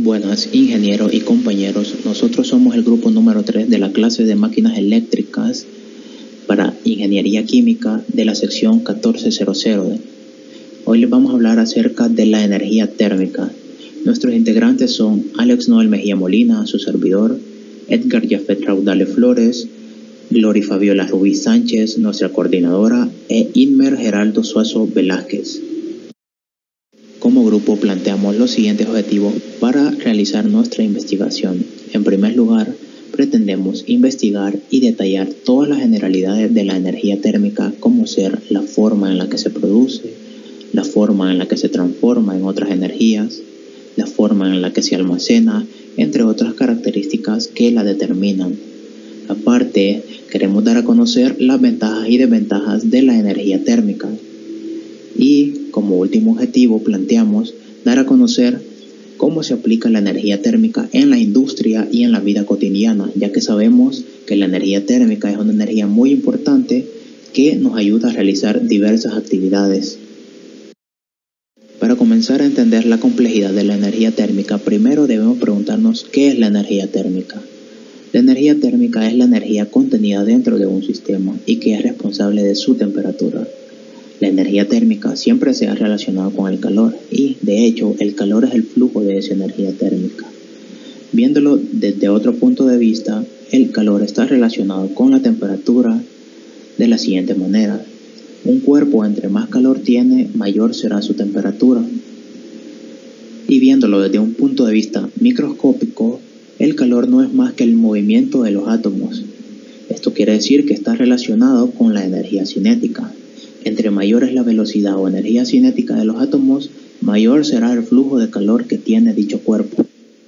Buenas, ingenieros y compañeros. Nosotros somos el grupo número 3 de la clase de máquinas eléctricas para ingeniería química de la sección 1400. Hoy les vamos a hablar acerca de la energía térmica. Nuestros integrantes son Alex Noel Mejía Molina, su servidor, Edgar Jafet Raudale Flores, Glory Fabiola Rubí Sánchez, nuestra coordinadora, e Inmer Geraldo Suazo Velázquez. Como grupo planteamos los siguientes objetivos para realizar nuestra investigación. En primer lugar, pretendemos investigar y detallar todas las generalidades de la energía térmica, como ser la forma en la que se produce, la forma en la que se transforma en otras energías, la forma en la que se almacena, entre otras características que la determinan. Aparte, queremos dar a conocer las ventajas y desventajas de la energía térmica. Y como último objetivo planteamos dar a conocer cómo se aplica la energía térmica en la industria y en la vida cotidiana, ya que sabemos que la energía térmica es una energía muy importante que nos ayuda a realizar diversas actividades. Para comenzar a entender la complejidad de la energía térmica, primero debemos preguntarnos ¿qué es la energía térmica? La energía térmica es la energía contenida dentro de un sistema y que es responsable de su temperatura. La energía térmica siempre se ha relacionado con el calor y, de hecho, el calor es el flujo de esa energía térmica. Viéndolo desde otro punto de vista, el calor está relacionado con la temperatura de la siguiente manera. Un cuerpo entre más calor tiene, mayor será su temperatura. Y viéndolo desde un punto de vista microscópico, el calor no es más que el movimiento de los átomos. Esto quiere decir que está relacionado con la energía cinética. Entre mayor es la velocidad o energía cinética de los átomos, mayor será el flujo de calor que tiene dicho cuerpo.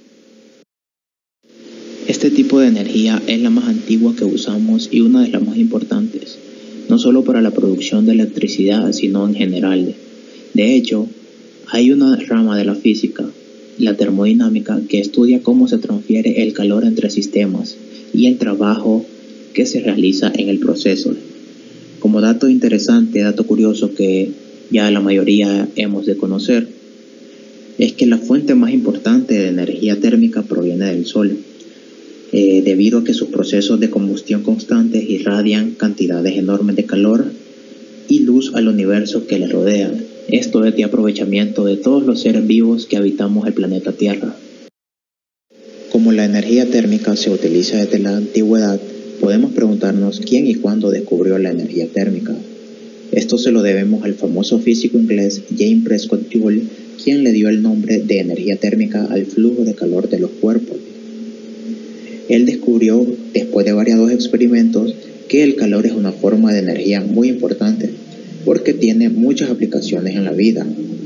Este tipo de energía es la más antigua que usamos y una de las más importantes, no solo para la producción de electricidad, sino en general. De hecho, hay una rama de la física, la termodinámica, que estudia cómo se transfiere el calor entre sistemas y el trabajo que se realiza en el proceso. Como dato interesante, dato curioso que ya la mayoría hemos de conocer, es que la fuente más importante de energía térmica proviene del Sol, debido a que sus procesos de combustión constantes irradian cantidades enormes de calor y luz al universo que le rodea. Esto es de aprovechamiento de todos los seres vivos que habitamos el planeta Tierra. Como la energía térmica se utiliza desde la antigüedad, podemos preguntarnos quién y cuándo descubrió la energía térmica. Esto se lo debemos al famoso físico inglés James Prescott Joule, quien le dio el nombre de energía térmica al flujo de calor de los cuerpos. Él descubrió, después de variados experimentos, que el calor es una forma de energía muy importante, porque tiene muchas aplicaciones en la vida.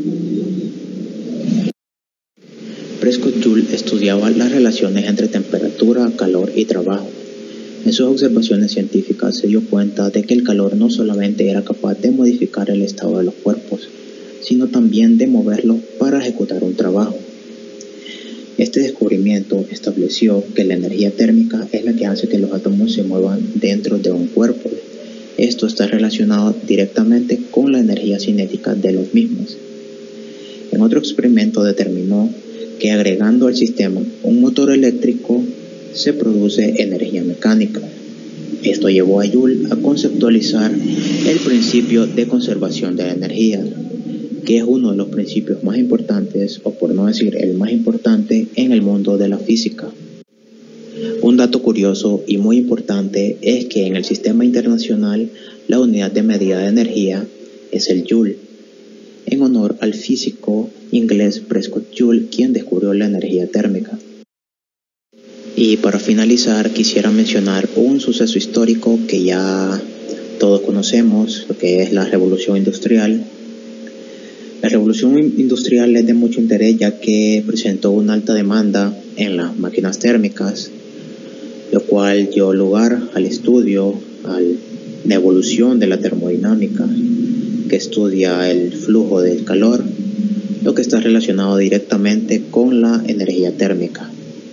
Prescott Joule estudiaba las relaciones entre temperatura, calor y trabajo. En sus observaciones científicas se dio cuenta de que el calor no solamente era capaz de modificar el estado de los cuerpos, sino también de moverlos para ejecutar un trabajo. Este descubrimiento estableció que la energía térmica es la que hace que los átomos se muevan dentro de un cuerpo. Esto está relacionado directamente con la energía cinética de los mismos. En otro experimento determinó que agregando al sistema un motor eléctrico se produce energía mecánica. Esto llevó a Joule a conceptualizar el principio de conservación de la energía, que es uno de los principios más importantes, o por no decir el más importante, en el mundo de la física. Un dato curioso y muy importante es que en el sistema internacional la unidad de medida de energía es el Joule, en honor al físico inglés Prescott Joule, quien descubrió la energía térmica. Y para finalizar quisiera mencionar un suceso histórico que ya todos conocemos, lo que es la Revolución Industrial. La Revolución Industrial es de mucho interés ya que presentó una alta demanda en las máquinas térmicas, lo cual dio lugar al estudio, a la evolución de la termodinámica, que estudia el flujo del calor, lo que está relacionado directamente con la energía térmica.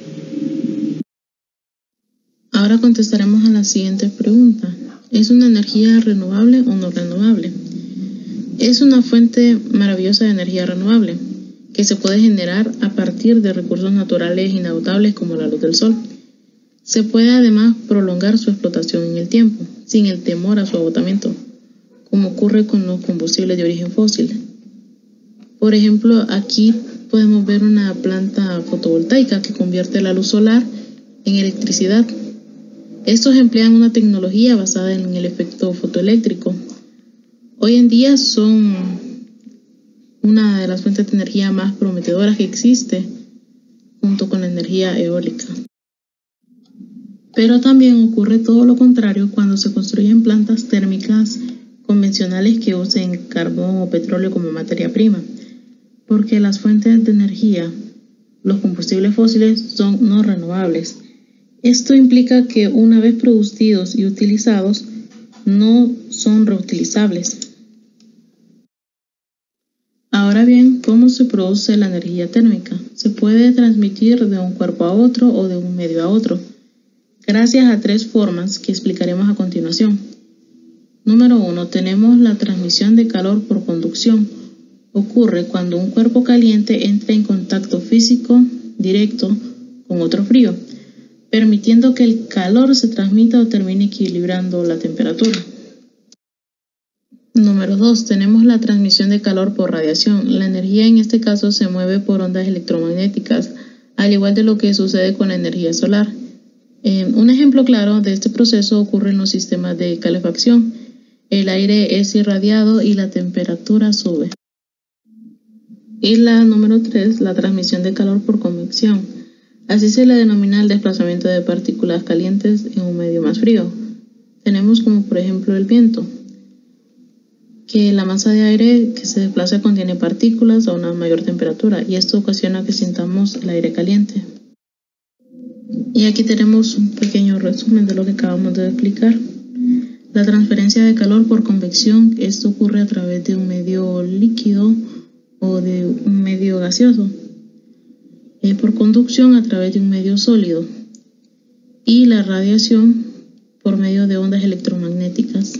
Ahora contestaremos a la siguiente pregunta. ¿Es una energía renovable o no renovable? Es una fuente maravillosa de energía renovable, que que se puede generar a partir de recursos naturales inagotables como la luz del sol. Se puede además prolongar su explotación en el tiempo, sin el temor a su agotamiento, como ocurre con los combustibles de origen fósil. Por ejemplo, aquí podemos ver una planta fotovoltaica que convierte la luz solar en electricidad. Estos emplean una tecnología basada en el efecto fotoeléctrico. Hoy en día son una de las fuentes de energía más prometedoras que existe, junto con la energía eólica. Pero también ocurre todo lo contrario cuando se construyen plantas térmicas convencionales que usen carbón o petróleo como materia prima, porque las fuentes de energía, los combustibles fósiles, son no renovables. Esto implica que una vez producidos y utilizados, no son reutilizables. Ahora bien, ¿cómo se produce la energía térmica? Se puede transmitir de un cuerpo a otro o de un medio a otro, gracias a 3 formas que explicaremos a continuación. Número 1. Tenemos la transmisión de calor por conducción. Ocurre cuando un cuerpo caliente entra en contacto físico directo con otro frío, permitiendo que el calor se transmita o termine equilibrando la temperatura. Número 2. Tenemos la transmisión de calor por radiación. La energía en este caso se mueve por ondas electromagnéticas, al igual de lo que sucede con la energía solar. Un ejemplo claro de este proceso ocurre en los sistemas de calefacción. El aire es irradiado y la temperatura sube. Y la número 3, la transmisión de calor por convección. Así se le denomina el desplazamiento de partículas calientes en un medio más frío. Tenemos como por ejemplo el viento, que la masa de aire que se desplaza contiene partículas a una mayor temperatura y esto ocasiona que sintamos el aire caliente. Y aquí tenemos un pequeño resumen de lo que acabamos de explicar. La transferencia de calor por convección, esto ocurre a través de un medio líquido o de un medio gaseoso. Por conducción a través de un medio sólido. Y la radiación por medio de ondas electromagnéticas.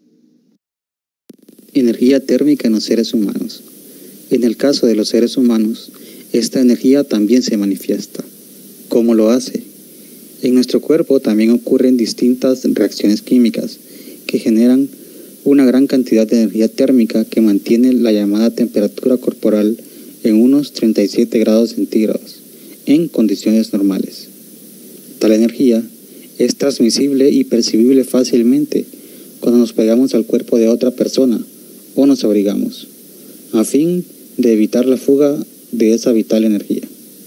Energía térmica en los seres humanos. En el caso de los seres humanos, esta energía también se manifiesta. ¿Cómo lo hace? En nuestro cuerpo también ocurren distintas reacciones químicas que generan una gran cantidad de energía térmica que mantiene la llamada temperatura corporal en unos 37 grados centígrados en condiciones normales. Tal energía es transmisible y percibible fácilmente cuando nos pegamos al cuerpo de otra persona o nos abrigamos, a fin de evitar la fuga de esa vital energía.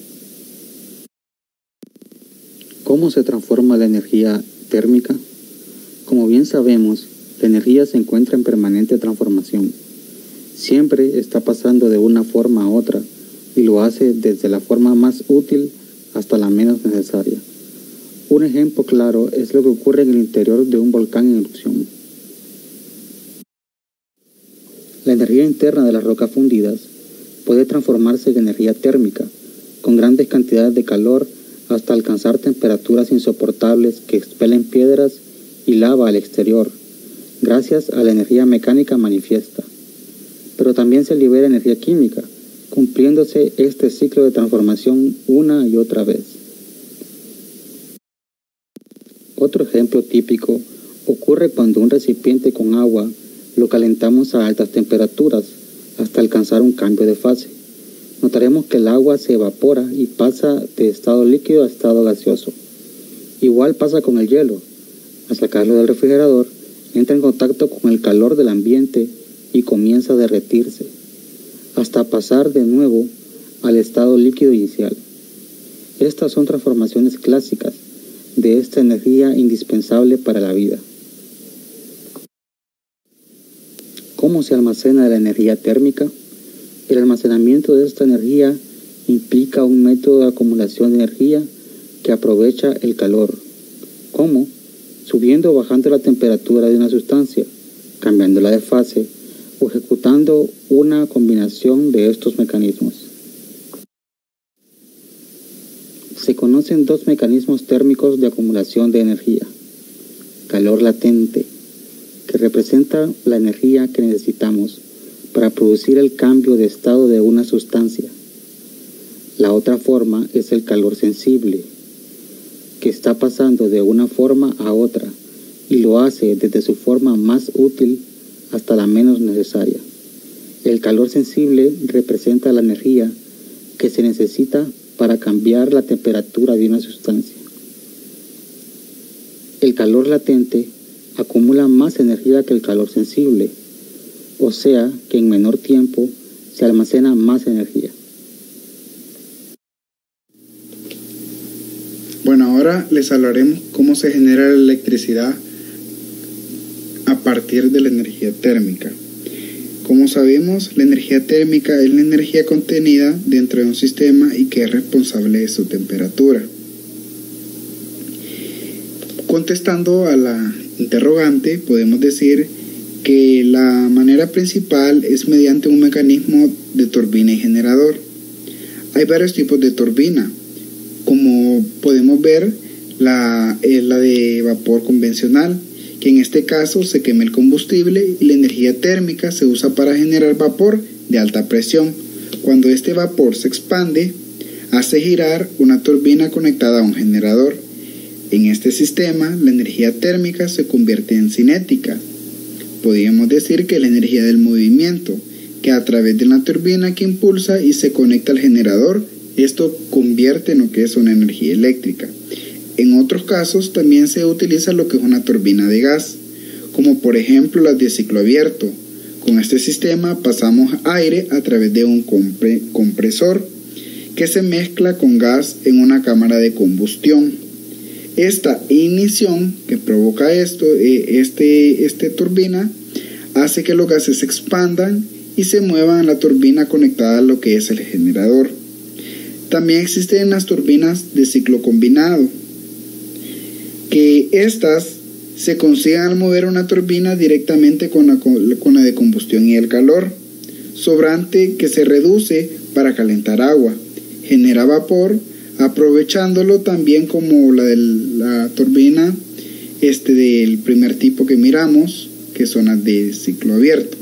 ¿Cómo se transforma la energía térmica? Como bien sabemos, la energía se encuentra en permanente transformación. Siempre está pasando de una forma a otra y lo hace desde la forma más útil hasta la menos necesaria. Un ejemplo claro es lo que ocurre en el interior de un volcán en erupción. La energía interna de las rocas fundidas puede transformarse en energía térmica, con grandes cantidades de calor hasta alcanzar temperaturas insoportables que expelen piedras y lava al exterior, gracias a la energía mecánica manifiesta. Pero también se libera energía química, cumpliéndose este ciclo de transformación una y otra vez. Otro ejemplo típico ocurre cuando un recipiente con agua lo calentamos a altas temperaturas hasta alcanzar un cambio de fase. Notaremos que el agua se evapora y pasa de estado líquido a estado gaseoso. Igual pasa con el hielo. Al sacarlo del refrigerador, entra en contacto con el calor del ambiente y comienza a derretirse, hasta pasar de nuevo al estado líquido inicial. Estas son transformaciones clásicas de esta energía indispensable para la vida. ¿Cómo se almacena la energía térmica? El almacenamiento de esta energía implica un método de acumulación de energía que aprovecha el calor. ¿Cómo? Subiendo o bajando la temperatura de una sustancia, cambiándola de fase o ejecutando una combinación de estos mecanismos. Se conocen 2 mecanismos térmicos de acumulación de energía. Calor latente, que representa la energía que necesitamos para producir el cambio de estado de una sustancia, La otra forma es el calor sensible, que está pasando de una forma a otra y lo hace desde su forma más útil hasta la menos necesaria. El calor sensible representa la energía que se necesita para cambiar la temperatura de una sustancia. El calor latente acumula más energía que el calor sensible, o sea que en menor tiempo se almacena más energía. Bueno, ahora les hablaremos cómo se genera la electricidad a partir de la energía térmica. Como sabemos, la energía térmica es la energía contenida dentro de un sistema y que es responsable de su temperatura. Contestando a la interrogante, podemos decir que la manera principal es mediante un mecanismo de turbina y generador. Hay varios tipos de turbina. Como podemos ver, es la de vapor convencional, que en este caso se quema el combustible y la energía térmica se usa para generar vapor de alta presión. Cuando este vapor se expande, hace girar una turbina conectada a un generador. En este sistema, la energía térmica se convierte en cinética. Podríamos decir que la energía del movimiento, que a través de la turbina que impulsa y se conecta al generador, esto convierte en lo que es una energía eléctrica. En otros casos también se utiliza lo que es una turbina de gas, como por ejemplo las de ciclo abierto. Con este sistema pasamos aire a través de un compresor que se mezcla con gas en una cámara de combustión. Esta ignición que provoca esta turbina hace que los gases se expandan y se muevan a la turbina conectada a lo que es el generador. También existen las turbinas de ciclo combinado, que estas se consiguen al mover una turbina directamente con la de combustión y el calor sobrante que se reduce para calentar agua, genera vapor, aprovechándolo también como la de la turbina del primer tipo que miramos, que son las de ciclo abierto.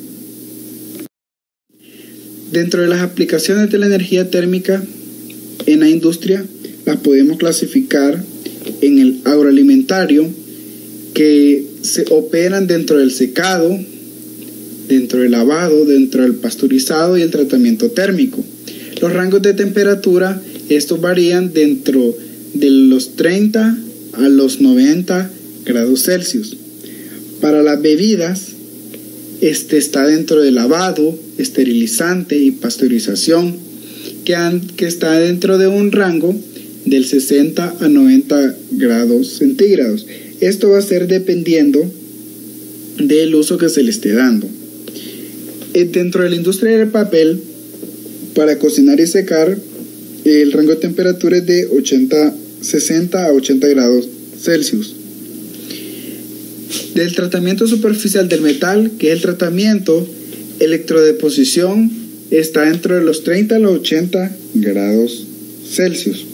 Dentro de las aplicaciones de la energía térmica en la industria, las podemos clasificar en el agroalimentario, que se operan dentro del secado, dentro del lavado, dentro del pasteurizado y el tratamiento térmico. Los rangos de temperatura, estos varían dentro de los 30 a los 90 grados Celsius. Para las bebidas, está dentro del lavado, esterilizante y pasteurización, que está dentro de un rango del 60 a 90 grados centígrados. Esto va a ser dependiendo del uso que se le esté dando. Dentro de la industria del papel, para cocinar y secar, el rango de temperatura es de 60 a 80 grados Celsius. Del tratamiento superficial del metal, que es el tratamiento electrodeposición, está dentro de los 30 a los 80 grados Celsius.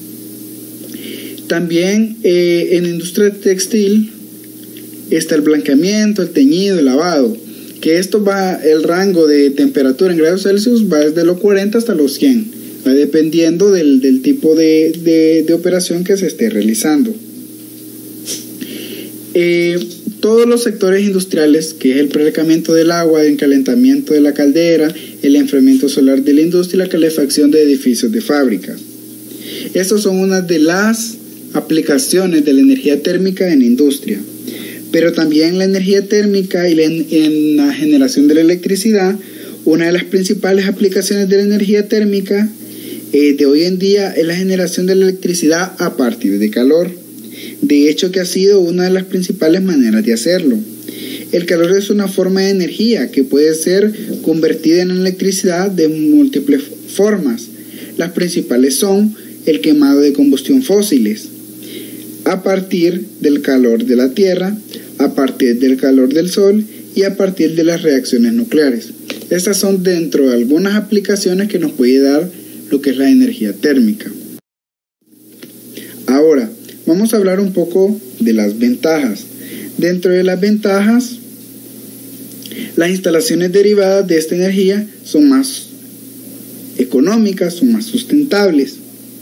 También en la industria textil está el blanqueamiento, el teñido, el lavado, que el rango de temperatura en grados Celsius va desde los 40 hasta los 100, va dependiendo del tipo de operación que se esté realizando. Todos los sectores industriales, que es el precalentamiento del agua, el calentamiento de la caldera, el enfriamiento solar de la industria y la calefacción de edificios de fábricas. Estas son unas de las aplicaciones de la energía térmica en la industria. Pero también la energía térmica y en la generación de la electricidad, una de las principales aplicaciones de la energía térmica de hoy en día es la generación de la electricidad a partir de calor. De hecho, que ha sido una de las principales maneras de hacerlo. El calor es una forma de energía que puede ser convertida en electricidad de múltiples formas. Las principales son el quemado de combustión fósiles, a partir del calor de la tierra, a partir del calor del sol y a partir de las reacciones nucleares. Estas son dentro de algunas aplicaciones que nos puede dar lo que es la energía térmica. Ahora, vamos a hablar un poco de las ventajas. Dentro de las ventajas, las instalaciones derivadas de esta energía son más económicas, son más sustentables.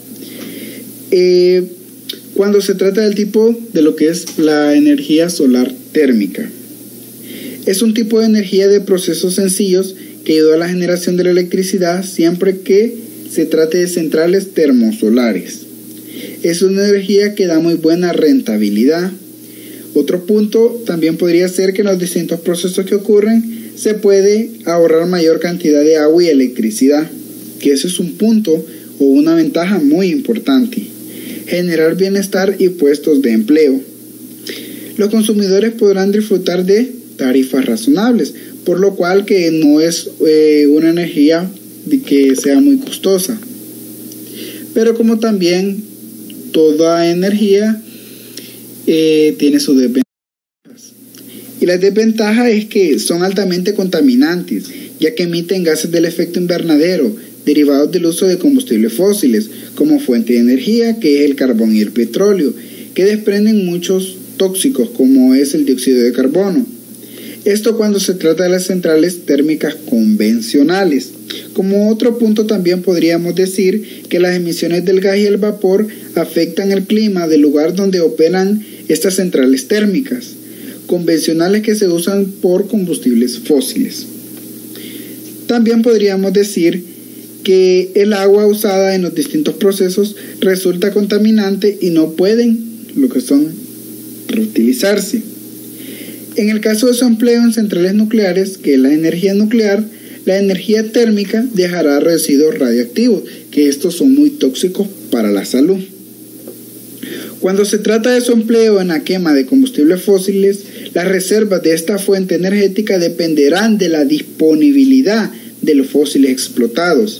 Cuando se trata del tipo de lo que es la energía solar térmica, es un tipo de energía de procesos sencillos que ayuda a la generación de la electricidad siempre que se trate de centrales termosolares. Es una energía que da muy buena rentabilidad. Otro punto también podría ser que en los distintos procesos que ocurren se puede ahorrar mayor cantidad de agua y electricidad, que ese es un punto o una ventaja muy importante. Generar bienestar y puestos de empleo. Los consumidores podrán disfrutar de tarifas razonables, por lo cual que no es una energía que sea muy costosa. Pero como también toda energía tiene sus desventajas. Y la desventaja es que son altamente contaminantes, ya que emiten gases del efecto invernadero, derivados del uso de combustibles fósiles, como fuente de energía, que es el carbón y el petróleo, que desprenden muchos tóxicos, como es el dióxido de carbono. Esto cuando se trata de las centrales térmicas convencionales. Como otro punto también podríamos decir que las emisiones del gas y el vapor afectan el clima del lugar donde operan estas centrales térmicas convencionales que se usan por combustibles fósiles. También podríamos decir que el agua usada en los distintos procesos resulta contaminante y no pueden reutilizarse. En el caso de su empleo en centrales nucleares, que es la energía nuclear, la energía térmica dejará residuos radioactivos, que estos son muy tóxicos para la salud. Cuando se trata de su empleo en la quema de combustibles fósiles, las reservas de esta fuente energética dependerán de la disponibilidad de los fósiles explotados.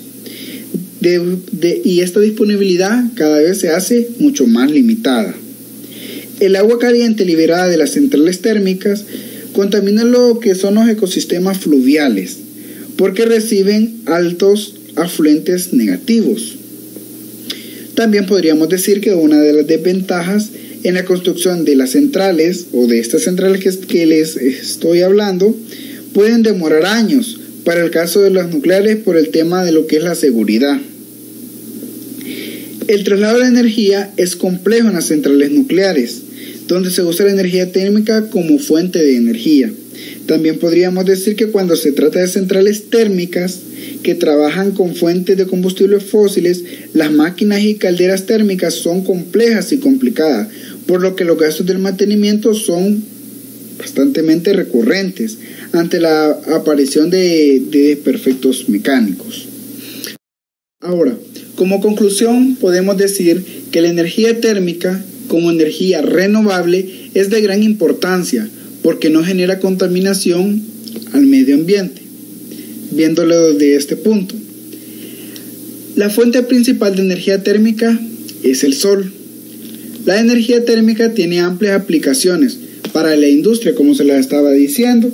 Y esta disponibilidad cada vez se hace mucho más limitada. El agua caliente liberada de las centrales térmicas contamina lo que son los ecosistemas fluviales, porque reciben altos afluentes negativos. También podríamos decir que una de las desventajas en la construcción de las centrales o de estas centrales que les estoy hablando pueden demorar años para el caso de las nucleares por el tema de lo que es la seguridad. El traslado de la energía es complejo en las centrales nucleares, donde se usa la energía térmica como fuente de energía. También podríamos decir que cuando se trata de centrales térmicas que trabajan con fuentes de combustibles fósiles, las máquinas y calderas térmicas son complejas y complicadas, por lo que los gastos del mantenimiento son bastante recurrentes ante la aparición de desperfectos mecánicos. Ahora, como conclusión, podemos decir que la energía térmica como energía renovable es de gran importancia porque no genera contaminación al medio ambiente. Viéndolo desde este punto, la fuente principal de energía térmica es el sol. La energía térmica tiene amplias aplicaciones para la industria, como se les estaba diciendo.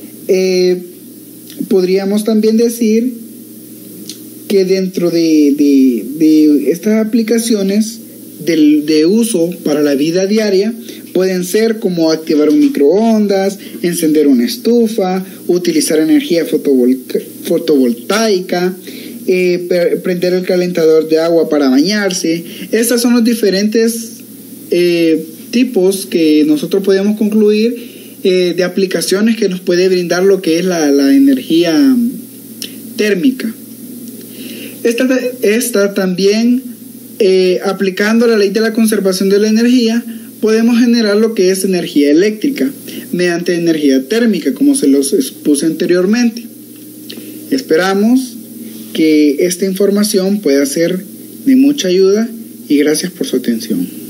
Podríamos también decir que dentro de estas aplicaciones de uso para la vida diaria pueden ser como activar un microondas, encender una estufa, utilizar energía fotovoltaica, prender el calentador de agua para bañarse. Estos son los diferentes tipos que nosotros podemos concluir de aplicaciones que nos puede brindar lo que es la energía térmica. Esta también, aplicando la ley de la conservación de la energía, podemos generar lo que es energía eléctrica mediante energía térmica, como se los expuse anteriormente. Esperamos que esta información pueda ser de mucha ayuda y gracias por su atención.